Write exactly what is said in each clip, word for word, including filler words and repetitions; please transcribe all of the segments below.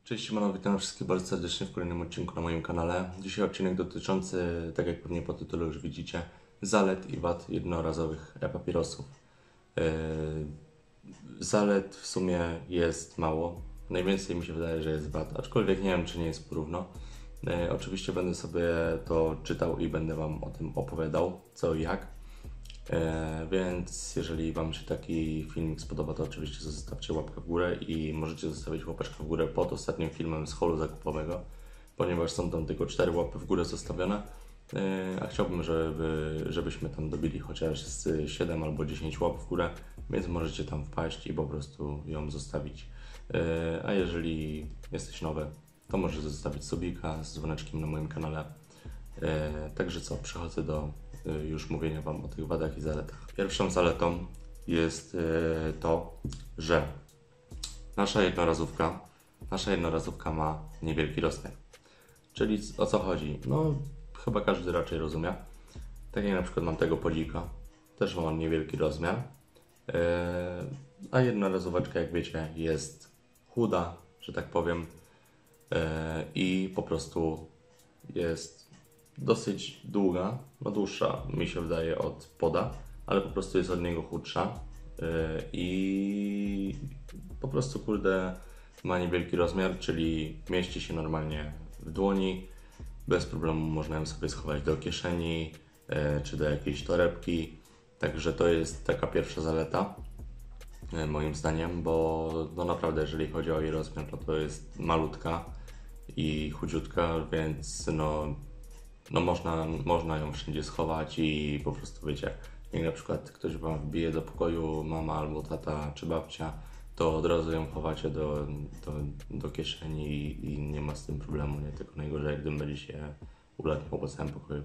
Cześć, Mano, witam wszystkich bardzo serdecznie w kolejnym odcinku na moim kanale. Dzisiaj odcinek dotyczący, tak jak pewnie po tytule już widzicie, zalet i wad jednorazowych e-papierosów. Yy, zalet w sumie jest mało. Najwięcej mi się wydaje, że jest wad, aczkolwiek nie wiem, czy nie jest porówno. Yy, oczywiście będę sobie to czytał i będę Wam o tym opowiadał, co i jak. E, więc jeżeli Wam się taki filmik spodoba, to oczywiście zostawcie łapkę w górę i możecie zostawić łapeczkę w górę pod ostatnim filmem z holu zakupowego, ponieważ są tam tylko cztery łapy w górę zostawione, e, a chciałbym, żeby, żebyśmy tam dobili chociaż z siedem albo dziesięć łap w górę, więc możecie tam wpaść i po prostu ją zostawić. E, a jeżeli jesteś nowy, to możesz zostawić subika z dzwoneczkiem na moim kanale. E, także co, przechodzę do już mówienia Wam o tych wadach i zaletach. Pierwszą zaletą jest to, że nasza jednorazówka, nasza jednorazówka ma niewielki rozmiar. Czyli o co chodzi? No, chyba każdy raczej rozumie. Tak jak na przykład mam tego podzika, też ma niewielki rozmiar. A jednorazóweczka, jak wiecie, jest chuda, że tak powiem, i po prostu jest dosyć długa, no dłuższa mi się wydaje od poda, ale po prostu jest od niego chudsza yy, i po prostu kurde ma niewielki rozmiar, czyli mieści się normalnie w dłoni, bez problemu można ją sobie schować do kieszeni yy, czy do jakiejś torebki, także to jest taka pierwsza zaleta yy, moim zdaniem, bo no naprawdę jeżeli chodzi o jej rozmiar, to to jest malutka i chudziutka, więc no No można, można ją wszędzie schować i po prostu wiecie, jak na przykład ktoś Wam wbije do pokoju, mama albo tata czy babcia, to od razu ją chowacie do, do, do kieszeni i, i nie ma z tym problemu, nie? Tylko najgorzej, jak gdybym będzie się ulatniał po całym pokoju.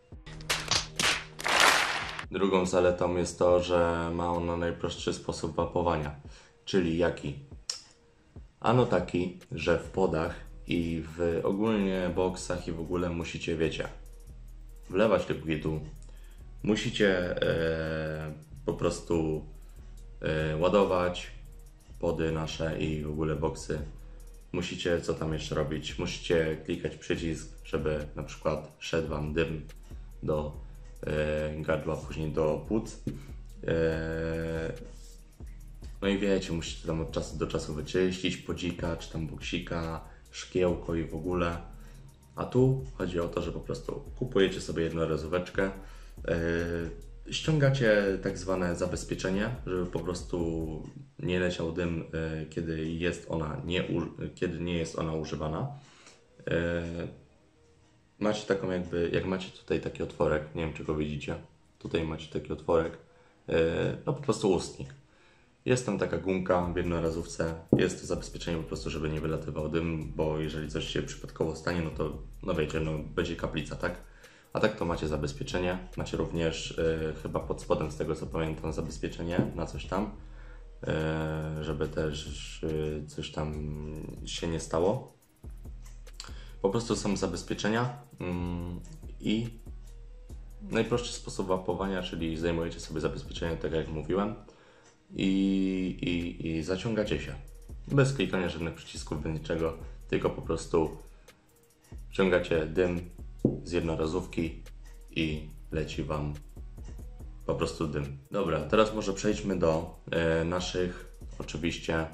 Drugą zaletą jest to, że ma ona najprostszy sposób wapowania, czyli jaki? Ano taki, że w podach i w ogólnie boksach i w ogóle musicie, wiecie, wlewać likwidu, musicie e, po prostu e, ładować pody nasze i w ogóle boksy. Musicie, co tam jeszcze robić? Musicie klikać przycisk, żeby na przykład szedł Wam dym do e, gardła, później do płuc. E, no i wiecie, musicie tam od czasu do czasu wyczyścić podzika, czy tam boksika, szkiełko i w ogóle. A tu chodzi o to, że po prostu kupujecie sobie jednorazóweczkę, yy, ściągacie tak zwane zabezpieczenie, żeby po prostu nie leciał dym, yy, kiedy jest ona nie, kiedy nie jest ona używana. Yy, macie taką jakby, jak macie tutaj taki otworek, nie wiem czy go widzicie, tutaj macie taki otworek, yy, no po prostu ustnik. Jest tam taka gumka w jednorazówce, jest to zabezpieczenie po prostu, żeby nie wylatywał dym, bo jeżeli coś się przypadkowo stanie, no to, no wiecie, no będzie kaplica, tak? A tak to macie zabezpieczenie, macie również y, chyba pod spodem, z tego co pamiętam, zabezpieczenie na coś tam, y, żeby też y, coś tam się nie stało. Po prostu są zabezpieczenia y, i najprostszy sposób wapowania, czyli zdejmujecie sobie zabezpieczenie, tak jak mówiłem, I, i, i zaciągacie się. Bez klikania żadnych przycisków, bez niczego, tylko po prostu wciągacie dym z jednorazówki i leci Wam po prostu dym. Dobra, teraz może przejdźmy do e, naszych, oczywiście,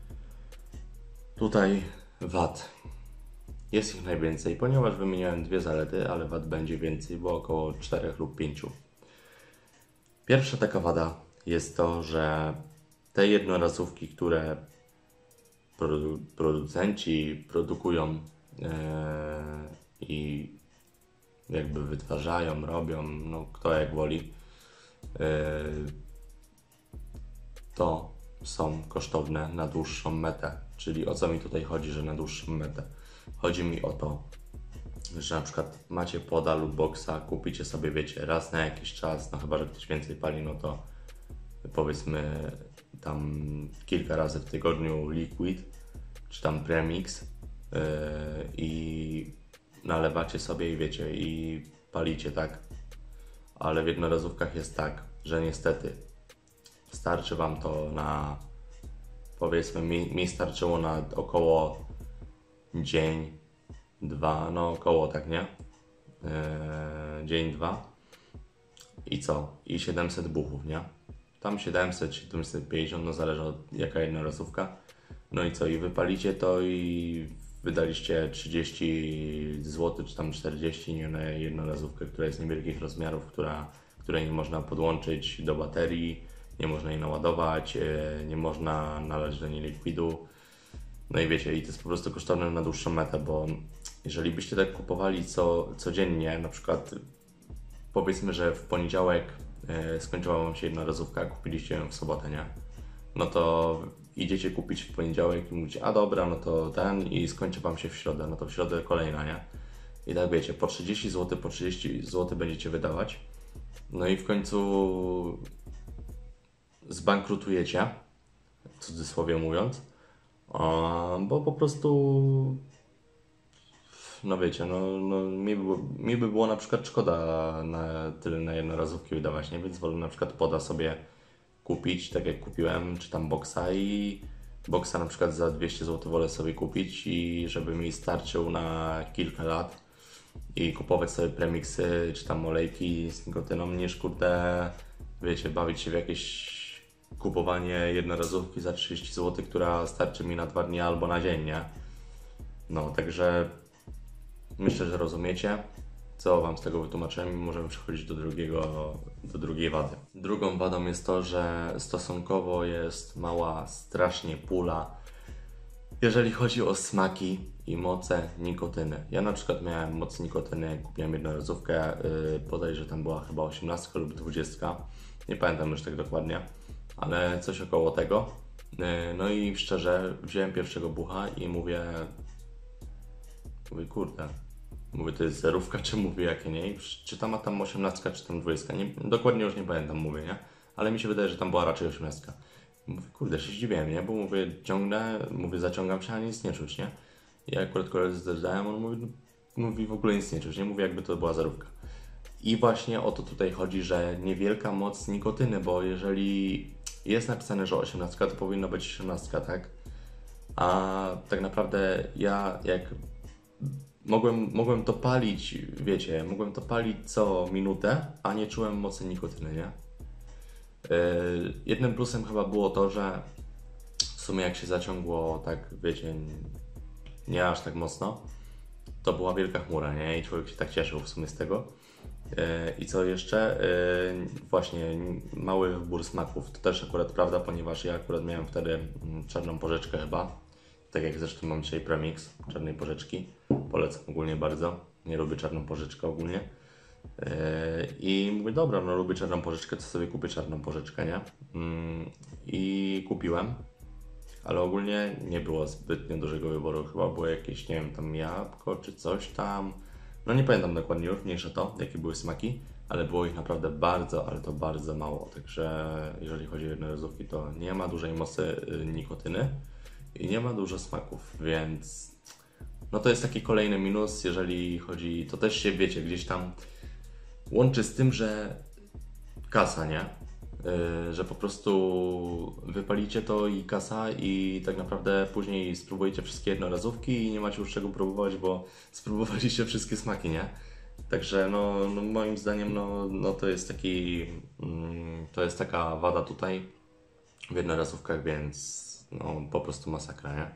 tutaj wad. Jest ich najwięcej, ponieważ wymieniałem dwie zalety, ale wad będzie więcej, bo około czterech lub pięciu. Pierwsza taka wada jest to, że te jednorazówki, które produ producenci produkują yy, i jakby wytwarzają, robią, no kto jak woli, yy, to są kosztowne na dłuższą metę. Czyli o co mi tutaj chodzi, że na dłuższą metę? Chodzi mi o to, że na przykład macie poda lub boksa, kupicie sobie, wiecie, raz na jakiś czas, no chyba, że ktoś więcej pali, no to powiedzmy tam kilka razy w tygodniu liquid, czy tam premix yy, i nalewacie sobie i wiecie, i palicie, tak? Ale w jednorazówkach jest tak, że niestety starczy Wam to na, powiedzmy mi, mi starczyło na około dzień, dwa, no około tak, nie? Eee, dzień, dwa i co? I siedemset buchów, nie? Tam siedemset, siedemset pięćdziesiąt, no zależy od jaka jednorazówka. No i co? I wypalicie to i wydaliście trzydzieści złotych, czy tam czterdzieści, nie, na jednorazówkę, która jest niewielkich rozmiarów, która, której nie można podłączyć do baterii, nie można jej naładować, nie można nalać do niej likwidu. No i wiecie, i to jest po prostu kosztowne na dłuższą metę, bo jeżeli byście tak kupowali co, codziennie, na przykład powiedzmy, że w poniedziałek e, skończyła Wam się jednorazówka, kupiliście ją w sobotę, nie? No to idziecie kupić w poniedziałek i mówicie, a dobra, no to ten i skończy Wam się w środę, no to w środę kolejna, nie? I tak wiecie, po trzydzieści złotych, po trzydzieści złotych będziecie wydawać, no i w końcu zbankrutujecie, w cudzysłowie mówiąc, a, bo po prostu, no wiecie, no, no mi, by, było- mi by było na przykład szkoda na tyle na jednorazówki wydawać, nie? Więc wolę na przykład poda sobie kupić, tak jak kupiłem, czy tam boksa i boksa na przykład za dwieście złotych wolę sobie kupić i żeby mi starczył na kilka lat i kupować sobie premixy, czy tam olejki z nikotyną, niż kurde, wiecie, bawić się w jakieś kupowanie jednorazówki za trzydzieści złotych, która starczy mi na dwa dni albo na dzień, nie? No, także myślę, że rozumiecie, co Wam z tego wytłumaczyłem i możemy przechodzić do drugiego, do drugiej wady. Drugą wadą jest to, że stosunkowo jest mała strasznie pula, jeżeli chodzi o smaki i moce nikotyny. Ja na przykład miałem moc nikotyny, kupiłem jednorazówkę, yy, bodajże tam była chyba osiemnastka lub dwudziestka, nie pamiętam już tak dokładnie, ale coś około tego. Yy, no i szczerze, wziąłem pierwszego bucha i mówię, mówię kurde, mówię to jest zerówka, czy mówię jakie nie, I czy tam ma tam osiemnastka, czy tam dwudziestka, nie, dokładnie już nie pamiętam, mówię, nie, ale mi się wydaje, że tam była raczej osiemnastka. Mówię, kurde, się zdziwiłem, nie? Bo mówię, ciągnę, mówię, zaciągam się, a nic nie czuć, nie? I akurat koledzy zdałem, on mówi, no, mówi, w ogóle nic nie czuć, nie? Mówię, jakby to była zerówka. I właśnie o to tutaj chodzi, że niewielka moc nikotyny, bo jeżeli jest napisane, że osiemnastka, to powinno być osiemnastka, tak? A tak naprawdę ja jak mogłem, mogłem to palić, wiecie, mogłem to palić co minutę, a nie czułem mocy nikotyny, nie? Yy, Jednym plusem chyba było to, że w sumie jak się zaciągło tak, wiecie, nie aż tak mocno, to była wielka chmura, nie? I człowiek się tak cieszył w sumie z tego. Yy, I co jeszcze? Yy, Właśnie mały wybór smaków. To też akurat prawda, ponieważ ja akurat miałem wtedy mm, czarną porzeczkę chyba. Tak jak zresztą mam dzisiaj premix czarnej porzeczki. Polecam ogólnie bardzo. Nie lubię czarną porzeczkę ogólnie. Yy, I mówię, dobra, no lubię czarną porzeczkę, to sobie kupię czarną porzeczkę, nie? Yy, I kupiłem, ale ogólnie nie było zbytnio dużego wyboru, chyba było jakieś, nie wiem, tam jabłko czy coś tam. No nie pamiętam dokładnie już, mniejsza to, jakie były smaki, ale było ich naprawdę bardzo, ale to bardzo mało. Także jeżeli chodzi o jednorazówki, to nie ma dużej mocy yy, nikotyny i nie ma dużo smaków, więc no to jest taki kolejny minus, jeżeli chodzi, to też się wiecie, gdzieś tam łączy z tym, że kasa, nie? Yy, że po prostu wypalicie to i kasa i tak naprawdę później spróbujecie wszystkie jednorazówki i nie macie już czego próbować, bo spróbowaliście wszystkie smaki, nie? Także no, no moim zdaniem no, no to jest taki, mm, to jest taka wada tutaj w jednorazówkach, więc no po prostu masakra, nie?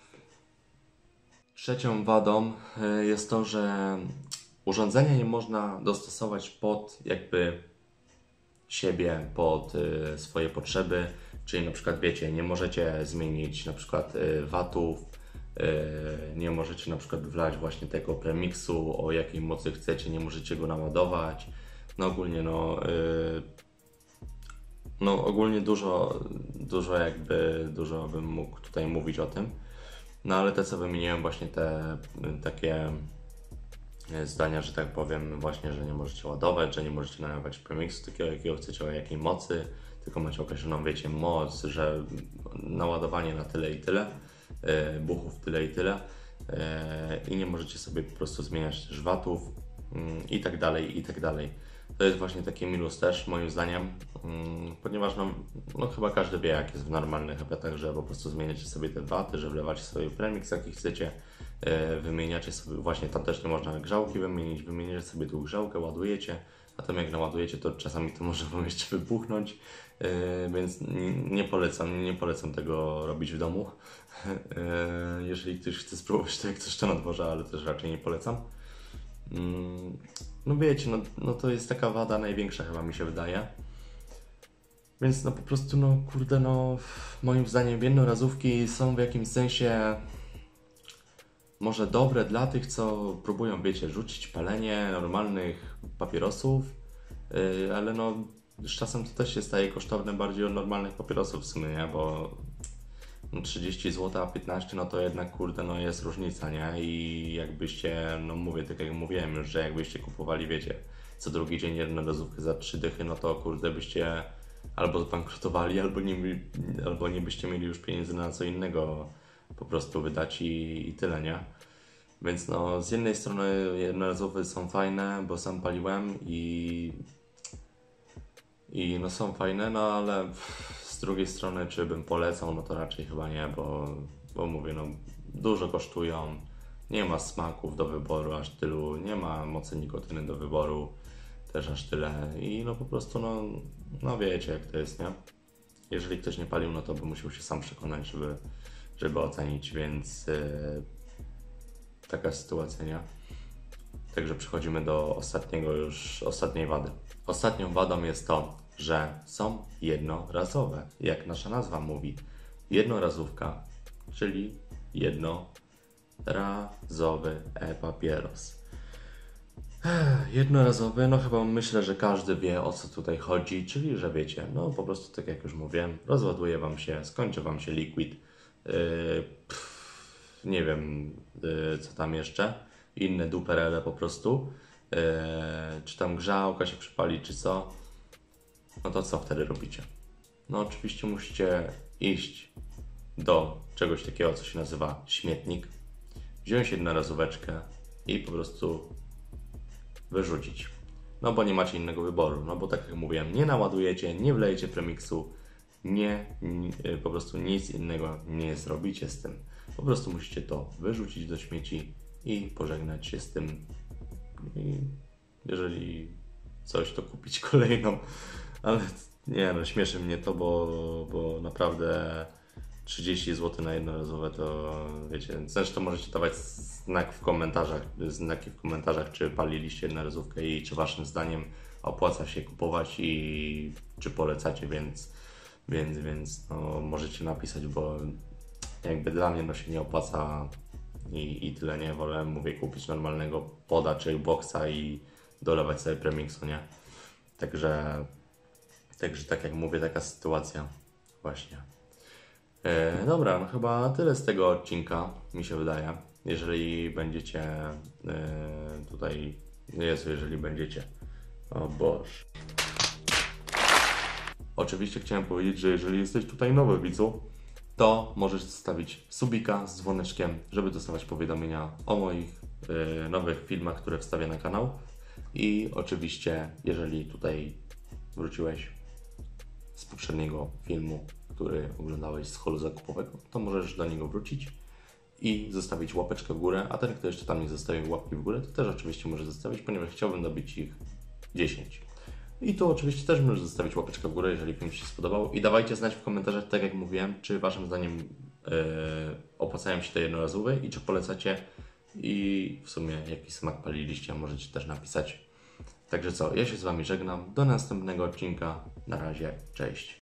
Trzecią wadą y, jest to, że urządzenia nie można dostosować pod jakby siebie, pod y, swoje potrzeby, czyli na przykład wiecie, nie możecie zmienić na przykład y, watów, y, nie możecie na przykład wlać właśnie tego premixu, o jakiej mocy chcecie, nie możecie go naładować, no ogólnie no, y, no ogólnie dużo, dużo jakby, dużo bym mógł tutaj mówić o tym, no ale te co wymieniłem właśnie te y, takie zdania, że tak powiem, właśnie, że nie możecie ładować, że nie możecie nadawać premixu takiego, jakiego chcecie, o jakiej mocy, tylko macie określoną, wiecie, moc, że naładowanie na tyle i tyle, yy, buchów tyle i tyle yy, i nie możecie sobie po prostu zmieniać też watów yy, i tak dalej, i tak dalej. To jest właśnie taki minus też, moim zdaniem, mm, ponieważ no, no chyba każdy wie, jak jest w normalnych hebatach, że po prostu zmieniacie sobie te waty, że wlewacie sobie premix, jaki chcecie, e, wymieniacie sobie, właśnie tam też nie można grzałki wymienić, wymieniacie sobie tu grzałkę, ładujecie, a tam jak naładujecie, to czasami to może wam jeszcze wybuchnąć, e, więc nie, nie polecam, nie polecam tego robić w domu. E, jeżeli ktoś chce spróbować, to jak coś to na dworze, ale też raczej nie polecam. Mm, No wiecie, no, no to jest taka wada największa chyba mi się wydaje. Więc no po prostu no kurde no moim zdaniem jednorazówki są w jakimś sensie może dobre dla tych, co próbują wiecie rzucić palenie normalnych papierosów, yy, ale no z czasem to też się staje kosztowne bardziej od normalnych papierosów w sumie, nie? Bo no trzydzieści złotych, a piętnaście, no to jednak kurde, no jest różnica, nie? I jakbyście, no mówię, tak jak mówiłem już, że jakbyście kupowali, wiecie, co drugi dzień jednorazówkę za trzy dychy, no to kurde byście albo zbankrutowali, albo nie, albo nie byście mieli już pieniędzy na co innego po prostu wydać i, i tyle, nie? Więc no z jednej strony jednorazowe są fajne, bo sam paliłem i i no są fajne, no ale z drugiej strony, czy bym polecał, no to raczej chyba nie, bo, bo mówię, no dużo kosztują, nie ma smaków do wyboru aż tylu, nie ma mocy nikotyny do wyboru też aż tyle i no po prostu, no, no wiecie jak to jest, nie? Jeżeli ktoś nie palił, no to by musiał się sam przekonać, żeby, żeby ocenić, więc yy, taka sytuacja, nie? Także przechodzimy do ostatniego już, ostatniej wady. Ostatnią wadą jest to, że są jednorazowe, jak nasza nazwa mówi. Jednorazówka, czyli jednorazowy e-papieros. Jednorazowy, no chyba myślę, że każdy wie, o co tutaj chodzi, czyli że wiecie, no po prostu tak jak już mówiłem, rozładuje wam się, skończy wam się liquid, yy, pff, nie wiem yy, co tam jeszcze, inne duperele po prostu, yy, czy tam grzałka się przypali, czy co, no to co wtedy robicie? No oczywiście musicie iść do czegoś takiego, co się nazywa śmietnik, wziąć jednorazóweczkę i po prostu wyrzucić. No bo nie macie innego wyboru, no bo tak jak mówiłem, nie naładujecie, nie wlejecie premixu, nie, nie, po prostu nic innego nie zrobicie z tym. Po prostu musicie to wyrzucić do śmieci i pożegnać się z tym. I jeżeli coś, to kupić kolejną. Ale nie no, śmieszy mnie to, bo, bo naprawdę trzydzieści złotych na jednorazowe to wiecie, zresztą możecie dawać znak w komentarzach, znaki w komentarzach, czy paliliście jednorazówkę i czy waszym zdaniem opłaca się kupować i czy polecacie, więc, więc, więc no, możecie napisać, bo jakby dla mnie no się nie opłaca i, i tyle, nie, wolę mówię kupić normalnego poda czy boxa i dolewać sobie premixu, nie, także, także tak jak mówię, taka sytuacja właśnie. E, dobra, no chyba tyle z tego odcinka, mi się wydaje. Jeżeli będziecie e, tutaj, jest, jeżeli będziecie, o Boże. Oczywiście chciałem powiedzieć, że jeżeli jesteś tutaj nowy widzu, to możesz zostawić subika z dzwoneczkiem, żeby dostawać powiadomienia o moich e, nowych filmach, które wstawię na kanał. I oczywiście, jeżeli tutaj wróciłeś z poprzedniego filmu, który oglądałeś z holu zakupowego, to możesz do niego wrócić i zostawić łapeczkę w górę, a ten, kto jeszcze tam nie zostawił łapki w górę, to też oczywiście może zostawić, ponieważ chciałbym dobić ich dziesięć. I tu oczywiście też możesz zostawić łapeczkę w górę, jeżeli film Ci się spodobał. I dawajcie znać w komentarzach, tak jak mówiłem, czy Waszym zdaniem yy, opłacają się te jednorazowe i czy polecacie i w sumie jaki smak paliliście, możecie też napisać. Także co, ja się z Wami żegnam, do następnego odcinka, na razie, cześć.